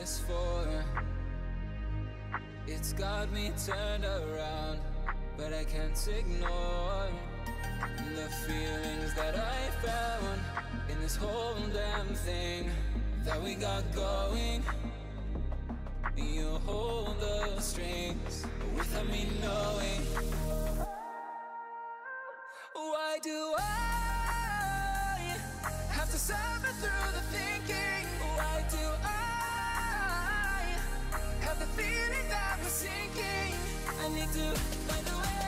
asked for. It's got me turned around, but I can't ignore the feelings that I found in this whole damn thing that we got going. You hold the strings without me knowing. Why do I have to suffer through the thinking? Why do I have the feeling that we're sinking? I need to find a way.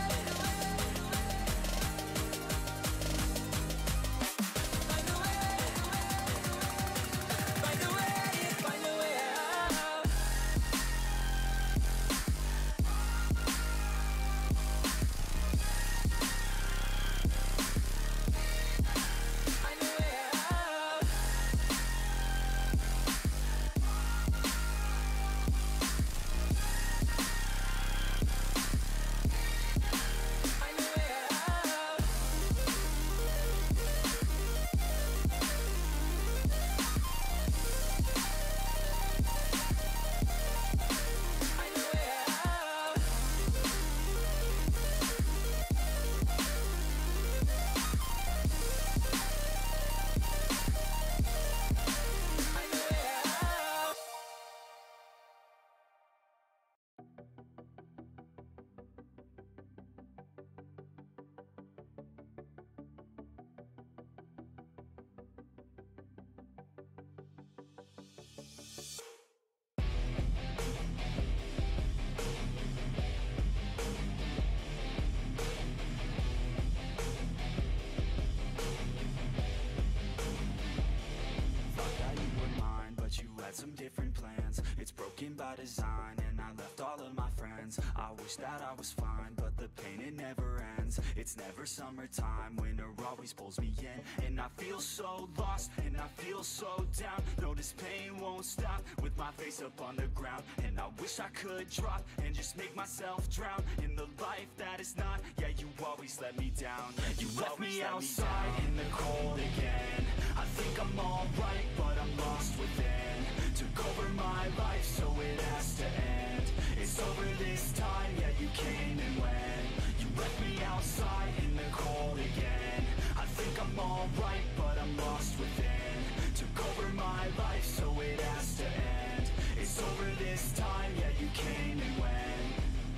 Some different plans, it's broken by design, and I left all of my friends. I wish that I was fine, but the pain, it never ends. It's never summertime, winter always pulls me in, and I feel so lost, and I feel so down. No, this pain won't stop, with my face up on the ground, and I wish I could drop, and just make myself drown, in the life that is not. Yeah, you always let me down. You left me outside in the cold again. I think I'm alright, but I'm lost within. Took over my life, so it has to end. It's over this time, yeah, you came and went. You left me outside in the cold again. I think I'm alright, but I'm lost within. Took over my life, so it has to end. It's over this time, yeah, you came and went.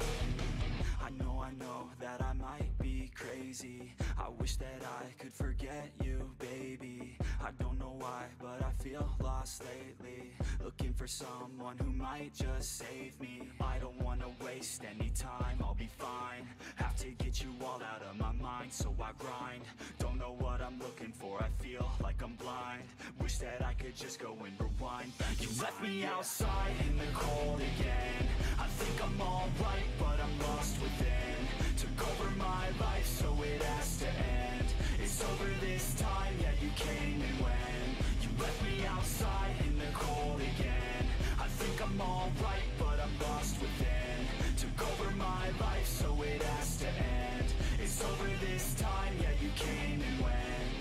I know that I might be crazy. I wish that I could forget you, baby. I don't know why, but I feel lost lately. Looking for someone who might just save me. I don't wanna waste any time, I'll be fine. Have to get you all out of my mind, so I grind. Don't know what I'm looking for, I feel like I'm blind. Wish that I could just go and rewind. You left me outside in the cold again. I think I'm alright, but I'm lost within. Took over my life, so it has to end. It's over this time, yeah, you came and went. You left me outside in the cold again. I think I'm alright, but I'm lost within. Took over my life, so it has to end. It's over this time, yeah, you came and went.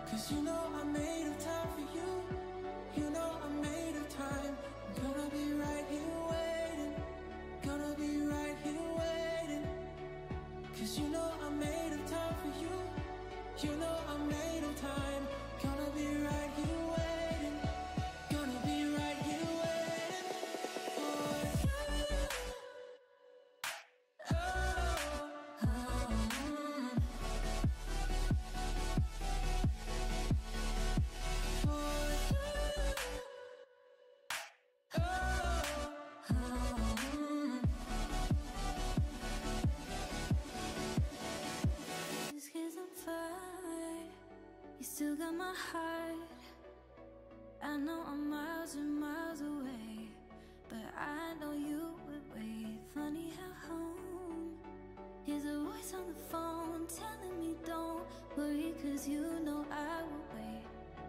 'Cause you know I'm made of time for you. You know I'm made of time. I'm gonna be right here waiting. Gonna be right here waiting. 'Cause you know I'm made of time for you. You know I'm made of time. Gonna be right here waiting. Gonna be right here waiting for you. Oh, oh, just 'cause I'm fine, you still got my heart. I know I'm miles and miles away, but I know you would wait. Funny how home here's a voice on the phone telling me don't worry, 'cause you know I will wait.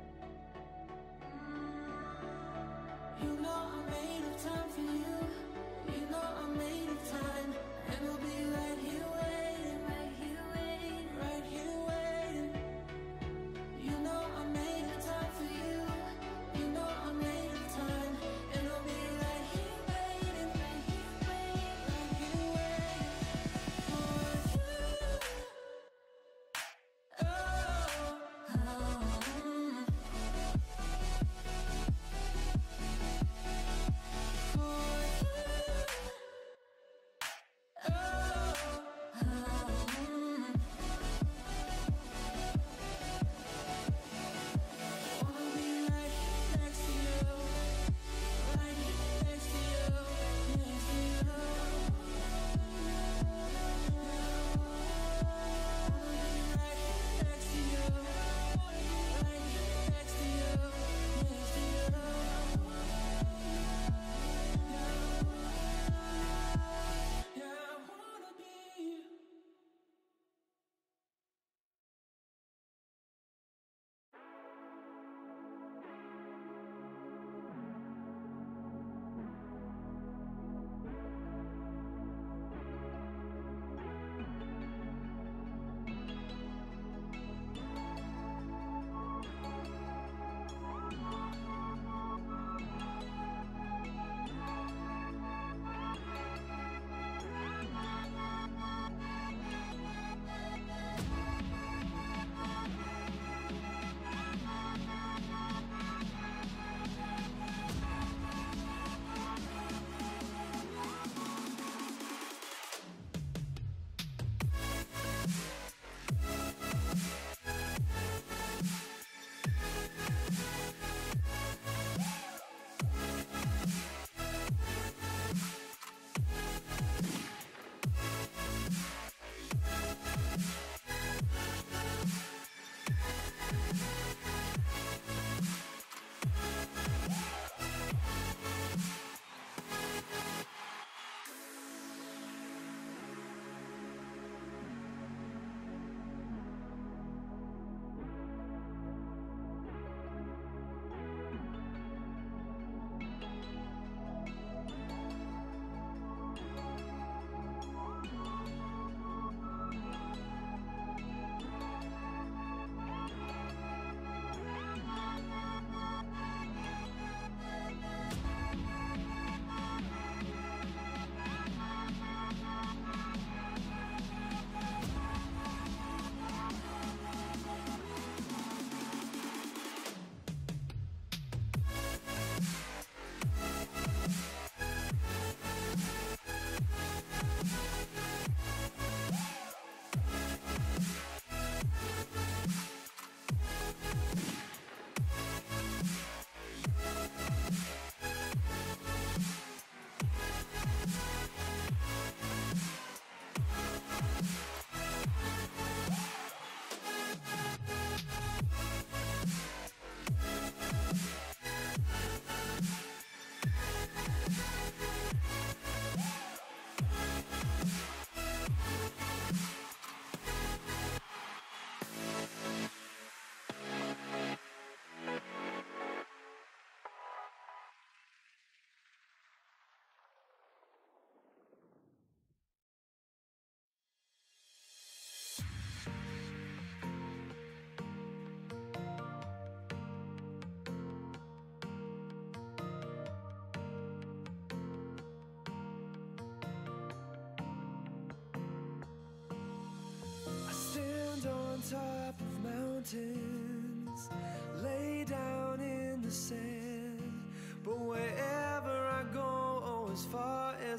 You know I'm made of time for you. You know I'm made of time. And we'll be right here waiting. Right here waiting. Right here waiting. You know I'm made of time for you. You know I'm made of time. And we'll be right here waiting. Right here waiting. Right here waiting for you. Oh,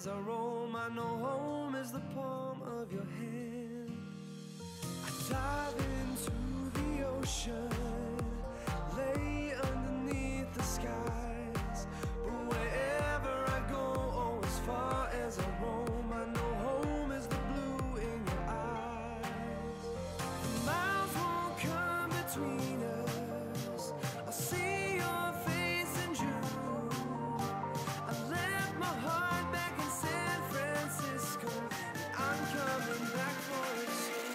as I roam, I know home is the palm of your hand. I dive into the ocean, lay underneath the skies. But wherever I go, oh, as far as I roam, I know home is the blue in your eyes. The miles won't come between us. I'll see your face in June. I left my heart back in San Francisco, and I'm coming back for it soon.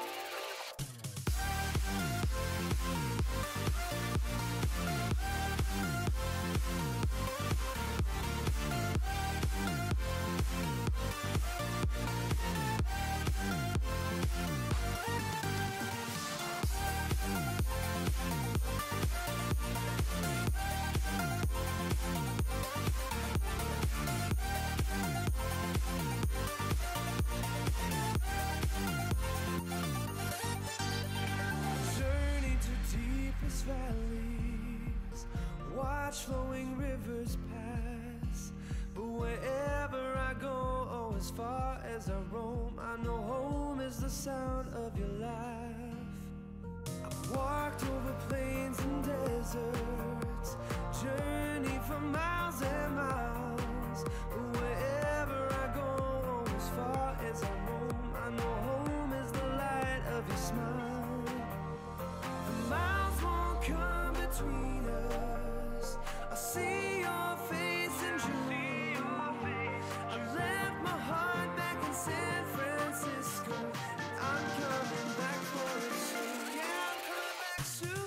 Journey to deepest valleys, watch flowing rivers pass. But wherever I go, oh, as far as I roam, I know home is the sound of your laugh. I've walked over plains and deserts, journeyed for miles and miles. But wherever I go, oh, as far as I roam, I know home is the light of your smile. The miles won't come between us. I see your face in June. I left my heart back in San Francisco, and I'm coming back for it soon. Yeah, I'm coming back soon.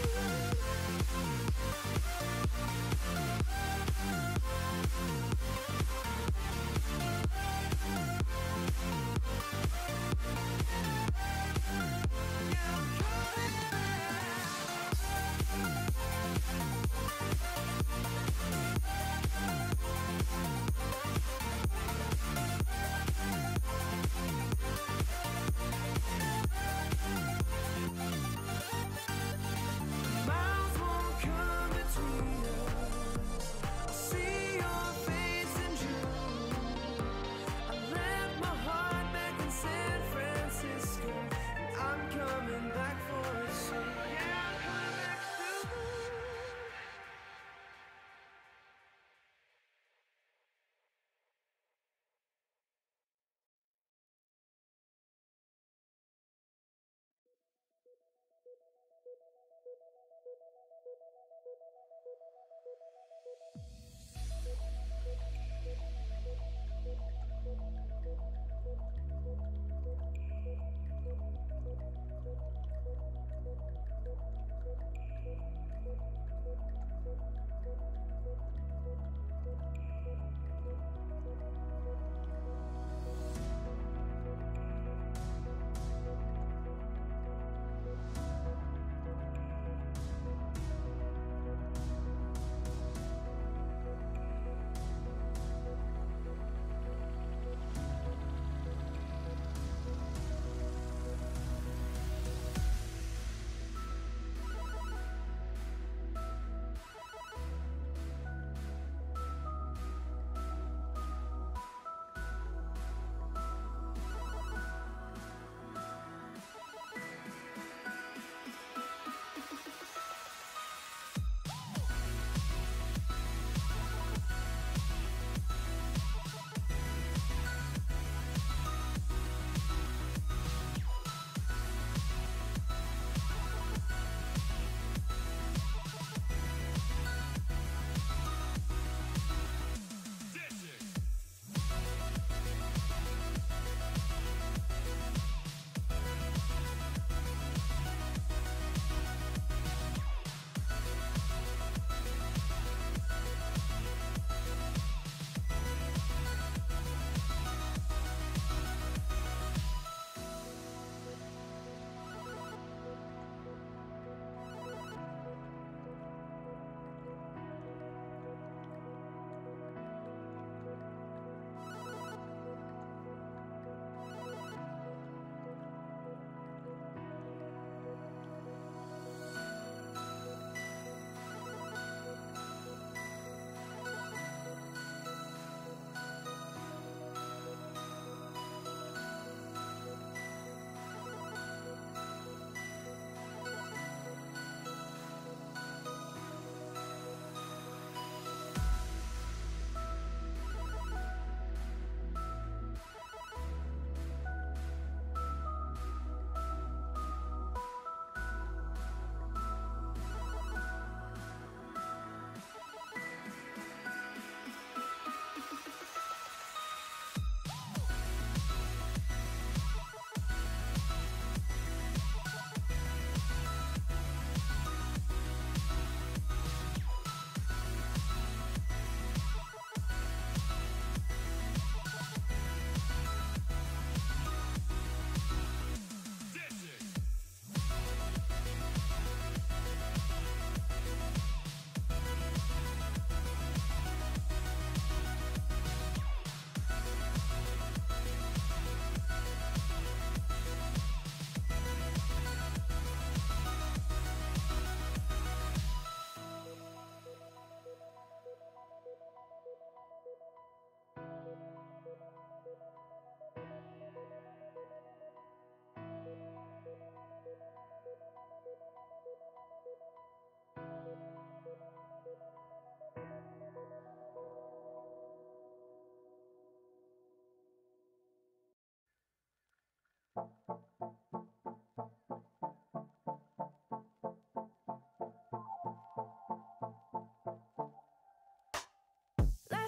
Yeah, I'm coming miles won't come between us. I see your face in June. I left my heart back in San Francisco, and I'm coming back for it soon. Yeah, I'm coming back soon.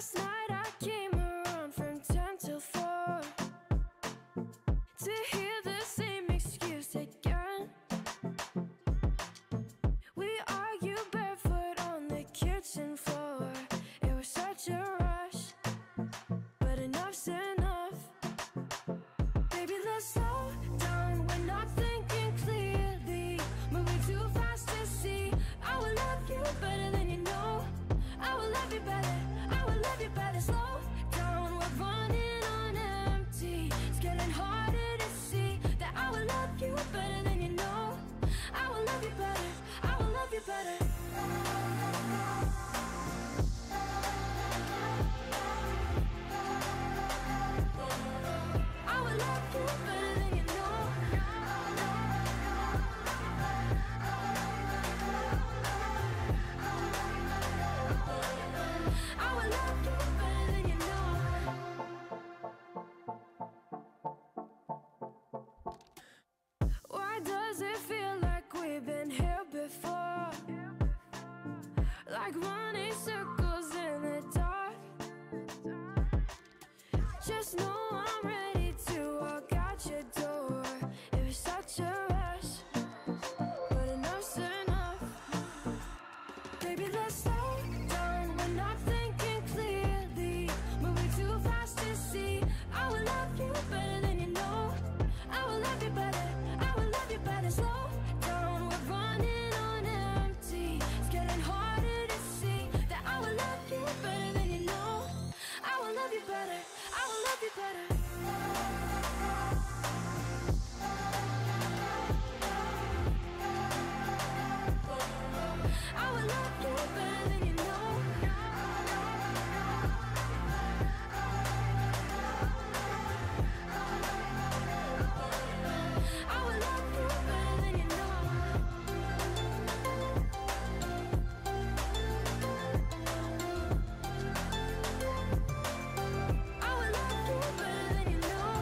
Last night I came around from 10 till 4 to hear the same excuse again. We argued barefoot on the kitchen floor. It was such a rush, but enough's enough. Baby, let's slow down, we're not thinking clearly, moving too fast to see. I will love you better than you know. I will love you better, I will love you better. Slow down, we're running on empty. It's getting harder to see that I will love you better than you know. I will love you better, I will love you better. I will love you better than you know. I will love you better than you know. Why does it feel like we've been here before? Like running circles in the dark. Just know I'm ready to walk out your door. It was such a rush, but enough's enough. Baby, let's slow down, we're not thinking clearly, moving too fast to see. I will love you better than you know. I will love you better, I will love you better. Slow down, we're running on empty. It's getting harder to see that I will love you better than you know. I will love you better, I will love you better. I will love you better than you know. I will love you better than you know. I will love you better than you know.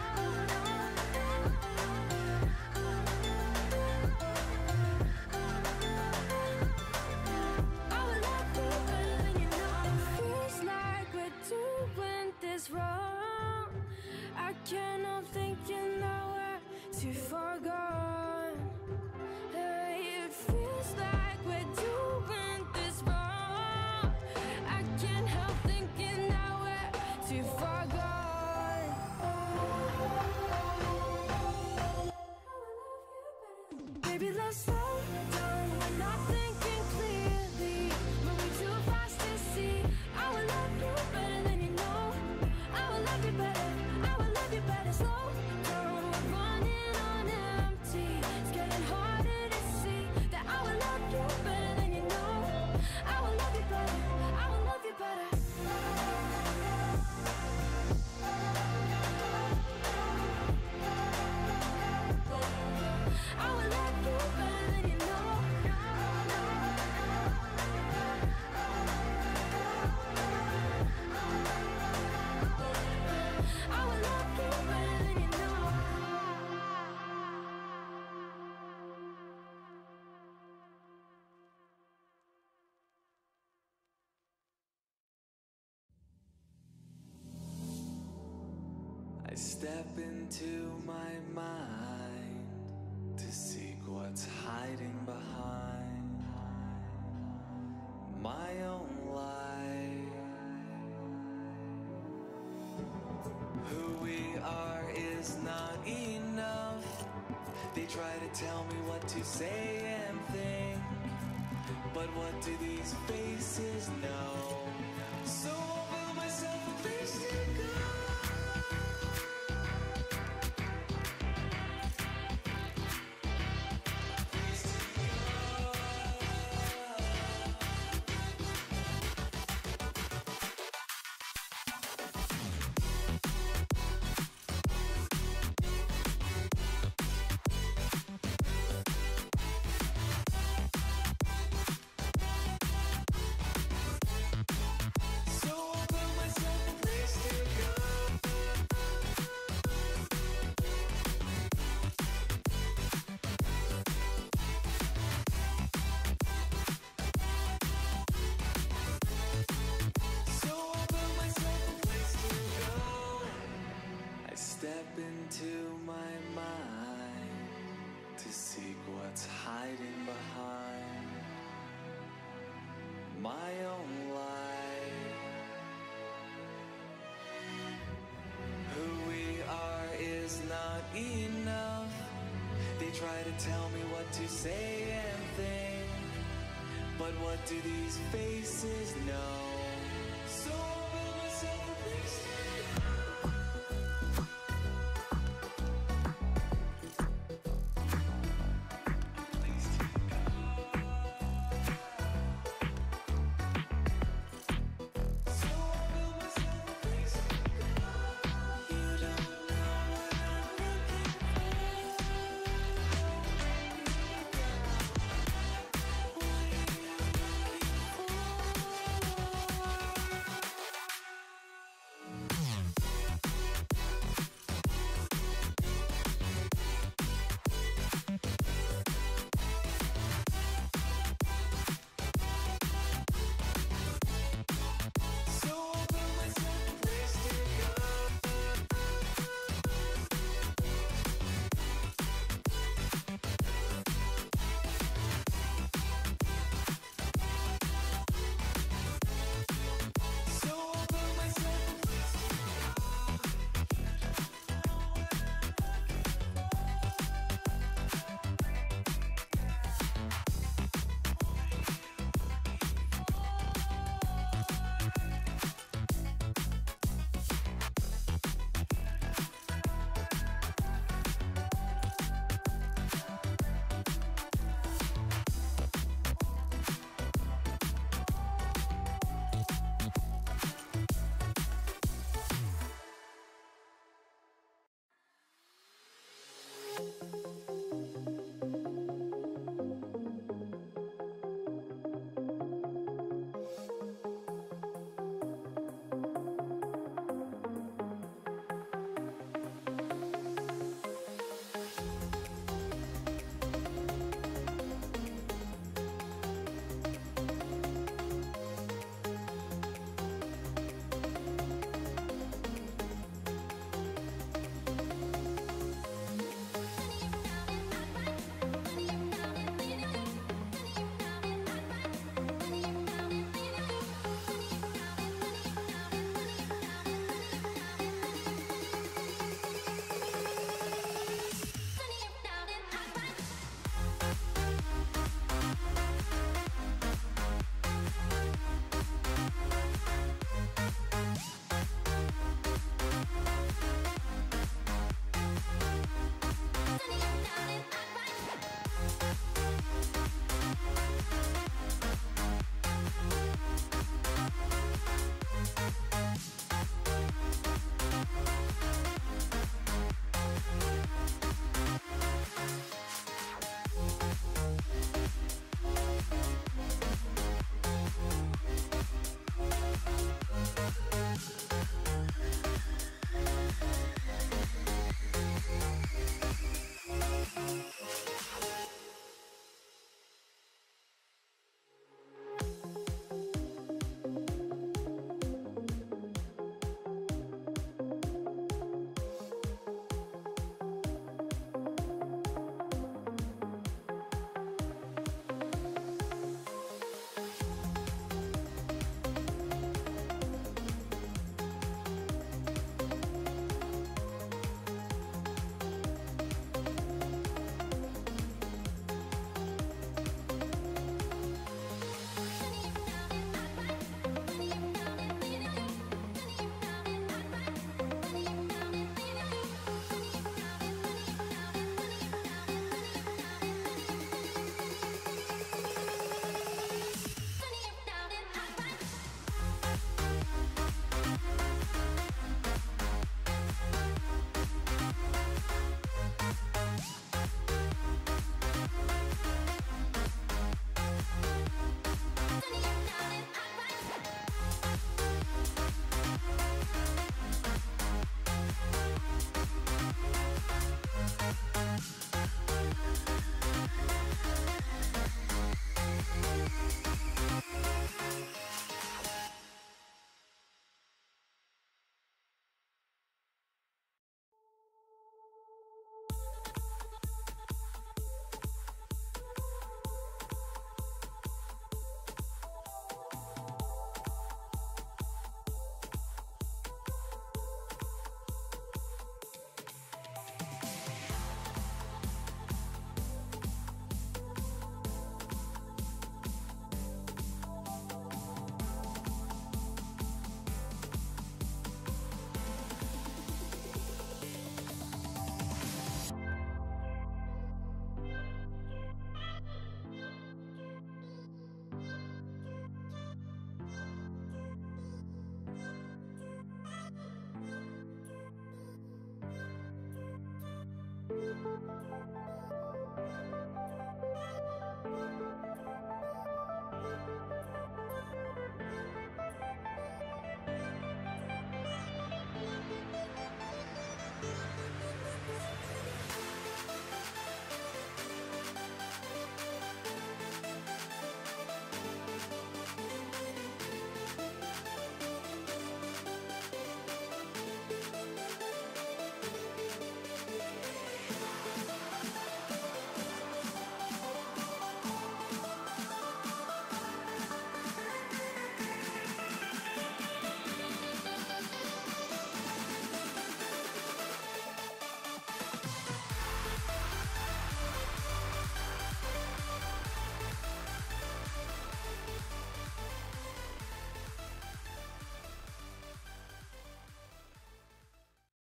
I will love you better than you know. Feels like we're doing this wrong. I can't help thinking that we're too far gone. Hey, it feels like we're doing this wrong. I can't help thinking that we're too far gone. Baby, let's slow down, we're not thinking clearly, moving too fast to see. I will love you better than you know. I will love you better, I will love you better. Slow down, we're running on empty. It's getting harder to see that I will love you better than you know. I will love you better, I will love you better. I will love you better than you know. I will love you better than you know. I step into my mind to seek what's hiding behind my own life. Who we are is not enough. They try to tell me what to say and think, but what do these faces know? So I'll build myself a place to go. So I'll build myself a place to go. to tell me what to say and think, but what do these faces know?